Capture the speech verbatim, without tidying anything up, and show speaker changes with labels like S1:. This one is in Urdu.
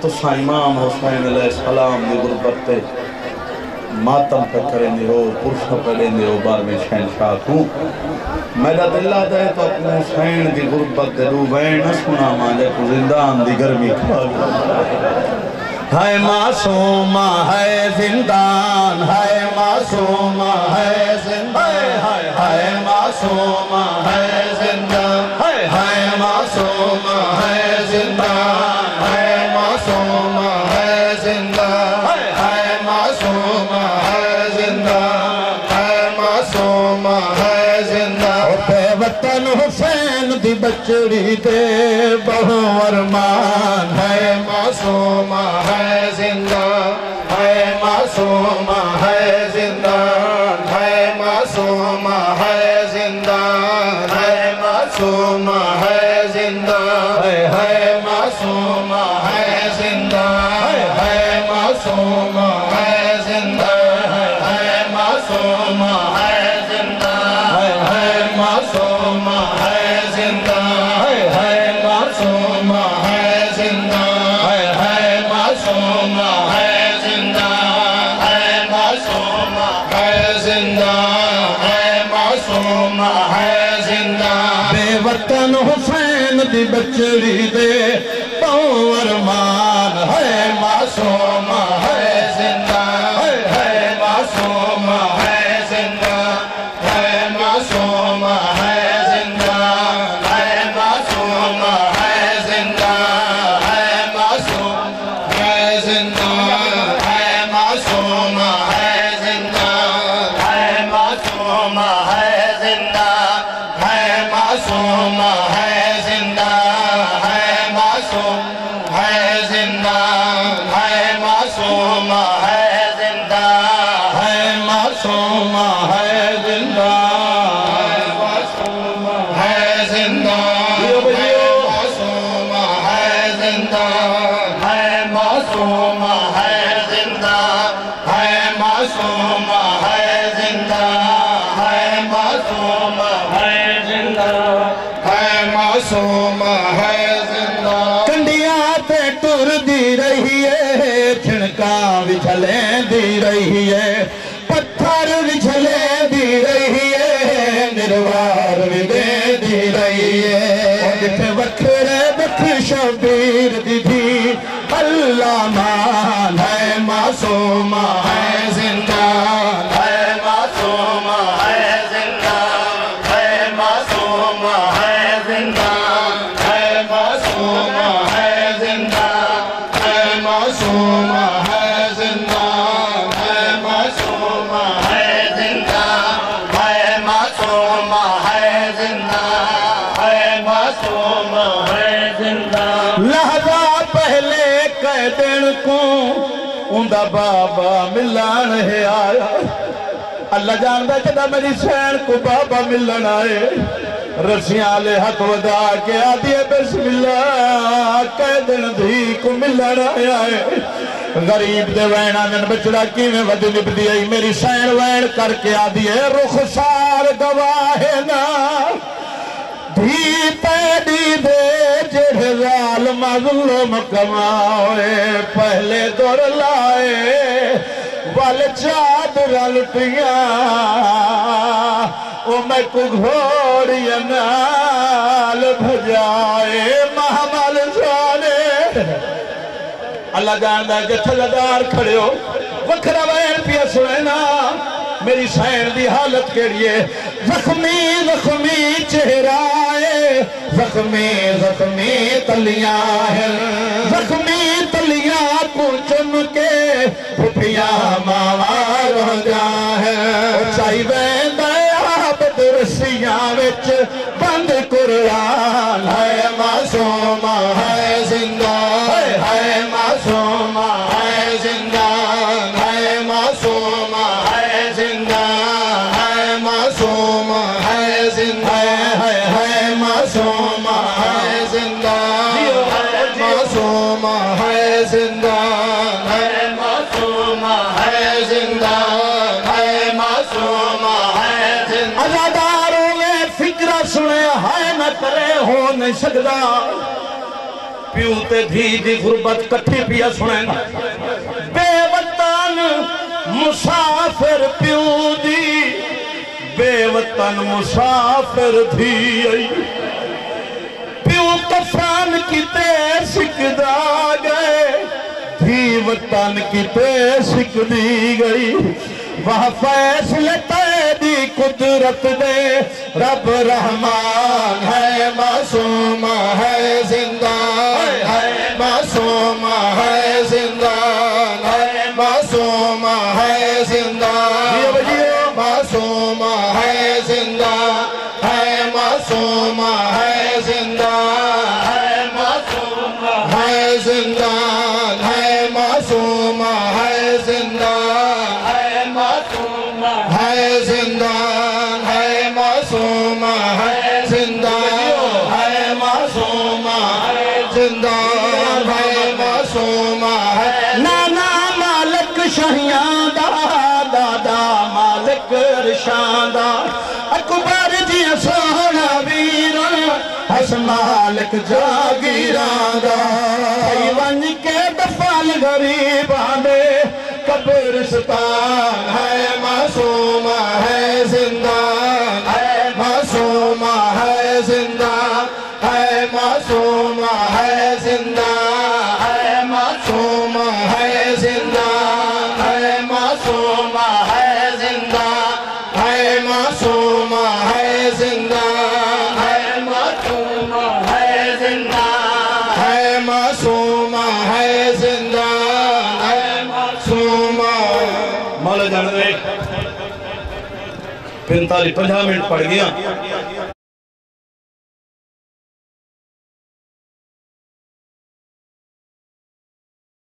S1: تو امام حسین علیہ السلام دی غربت تے ماتم پہ کریں دے ہو پرشہ پہ لیں دے ہو بار میں شہنشاہ تو میرا دلہ دے تو اپنے حسین دی غربت دے رو بین سنا ماں کو زندان دی گرمی کھا گیا ہے معصومہ ہے زندان ہے معصومہ ہے زندان ہے معصومہ ہے زندان ہے معصومہ ہے زندان ہے معصومہ ہے زندان ہے معصومہ ہے زندان ہے معصومہ ہے زندان بے وطن حسین دی بچڑی دے بہو ارمان ہے معصومہ ہے زندان ہے معصومہ ہے زندان ہے معصومہ ہے زندان ہے معصومہ ہے زندان ہے معصومہ ہے زندان ہے معصومہ ہے زندان ہے معصومہ ہے زندان ہے معصومہ ہے زندان ہے معصومہ ہے زندان ہے معصومہ ہے زندان ہے معصومہ ہے زندان ہے معصومہ ہے زندان بے وطن حسین دی بچڑی دے پاؤں ارمان ہے معصومہ ہے زندان ہے معصومہ ہے زندان ہے معصومہ ہے زندان ہے معصومہ ہے زندان ہے معصوم ہے زندان ہے معصومہ ہے زندان ہے معصومہ ہے زندان ہے معصومہ ہے زندان ہے معصوم ہے زندان ہے معصومہ ہے زندان ہے معصومہ ہے زندان معصومہ ہے زندان معصومہ ہے زندان ہے معصومہ ہے زندان ہے معصومہ ہے زندان ہے معصومہ ہے زندان ہے معصومہ ہے زندان کنڈیاں تے ٹر دی رہی ہے چھڑکاں وچھلیں دی رہی ہے پتھر وچھلیں دی رہی ہے نروار ودے دی رہی ہے جتھے وکھرے بکھ شبیر دی تھی اللہ مان ہے معصومہ ہے زندان ہے معصومہ ہے زندان ہے معصومہ ہے زندان ہے معصومہ ہے زندان ہے معصومہ ہے زندان ہے معصومہ ہے زندان ہے معصومہ ہے زندان ہے معصومہ ہے زندان لحظہ پہلے کہہ دن کو اندہ بابا ملان ہے آیا اللہ جاندہ جدہ میری سین کو بابا ملن آئے رسیاں لے ہاتھ ودا کے آدھے بسم اللہ کہہ دن دھی کو ملن آئے غریب دے وین آنگن بچڑا کی میں ودی نبدی آئی میری سین وین کر کے آدھے رخسار گواہ نا دھی پیڑی دے جڑ ظالم ظلم کماؤے پہلے دور لائے وال چادر لٹیاں او میں کو گھوڑی نال بھجائے محمل سانے اللہ جاندہ جتھے لدار کھڑے ہو وکھرا وین پیا سنینا میری سین دی حالت کے لیے زخمی زخمی چہرائے زخمی زخمی تلیاں ہیں زخمی تلیاں کو چن کے پھپیاں ماوار ہو جا ہے چاہی ویندہ عابد رسیاں وچ بند قرآن ہے معصومہ ہے زندان ہے معصومہ ہے زندان ہے معصومہ ہے زندان ہے معصومہ ہے زندان ہے معصومہ ہے زندان ہے معصومہ ہے زندان ہے معصومہ ہے زندان ہے معصومہ ہے زندان عزاداروں نے فکرہ سنے ہائے نہ کرے ہو نہیں سکتا پیو تے دھی دی غربت کٹھی پیا سنیں بے وطن مسافر پیو دی بے وطن مسافر دھی آئی پیو کفان کی تے سکدا گئے دھی وطن کی تے سکدی گئی وہاں فیصلے تیری قدرت دے رب رحمان ہے معصوم ہے زندان ہے معصوم ہے زندان ہے معصوم ہے زندان معصوم ہے زندان ہے معصوم ہے زندان ہے معصوم ہے زندان ہے معصوم ہے زندان ہے زندان ہے معصوم ہے زندان ہے معصوم ہے زندان ہے معصوم ہے نانا مالک شہیاں دا دادا مالک رشاندہ اکبر جی سونا ویرن حس مالک جاگیران دا ایوان کے دفال غریبان دے قبرستان ہے معصوم ہے زندان ہے معصوم ہے زندان ہے معصوم ہے زندان ہے معصوم ہے زندان ہے معصوم ہے زندان ہے معصوم ہے زندان ہے معصوم ہے زندان ہے معصوم ہے زندان ہے مولا جانے دے پینتالی پنجہ منٹ پڑھ گیا